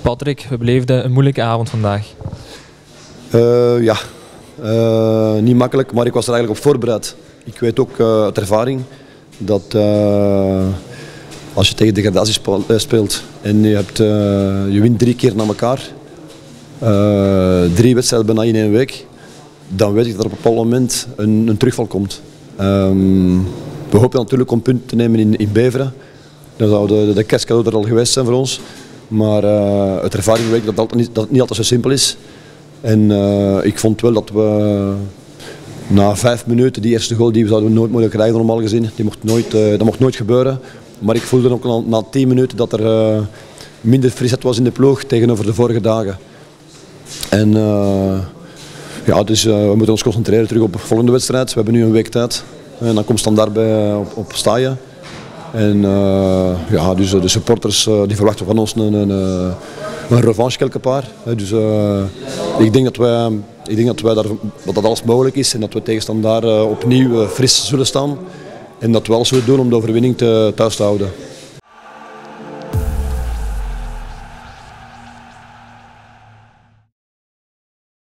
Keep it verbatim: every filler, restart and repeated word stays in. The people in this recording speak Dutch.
Patrick, we beleefden een moeilijke avond vandaag. Uh, ja, uh, niet makkelijk, maar ik was er eigenlijk op voorbereid. Ik weet ook uh, uit ervaring dat uh, als je tegen degradatie speelt en je, hebt, uh, je wint drie keer na elkaar, uh, drie wedstrijden bijna in één week, dan weet ik dat er op een bepaald moment een, een terugval komt. Um, we hopen natuurlijk om punten te nemen in, in Beveren. Dan zou de, de kerstcadeau er al geweest zijn voor ons. Maar uh, uit ervaring weet ik dat het, niet, dat het niet altijd zo simpel is. En uh, ik vond wel dat we na vijf minuten, die eerste goal die we zouden nooit moeten krijgen normaal gezien, die mocht nooit, uh, dat mocht nooit gebeuren. Maar ik voelde ook na, na tien minuten dat er uh, minder frisheid was in de ploeg tegenover de vorige dagen. En uh, ja, dus uh, we moeten ons concentreren terug op de volgende wedstrijd. We hebben nu een week tijd en dan komt Standaard bij uh, op, op Staaien. En uh, ja, dus de supporters uh, die verwachten van ons een, een, een revanche quelque part. Dus uh, ik denk dat wij, ik denk dat, wij daar, dat dat alles mogelijk is en dat we tegen Standaard uh, opnieuw uh, fris zullen staan. En dat we alles zullen doen om de overwinning te, thuis te houden.